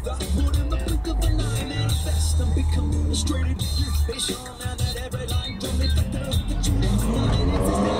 That would in the blink of an eye manifest and become illustrated. They show now that every line don't make the truth that you want.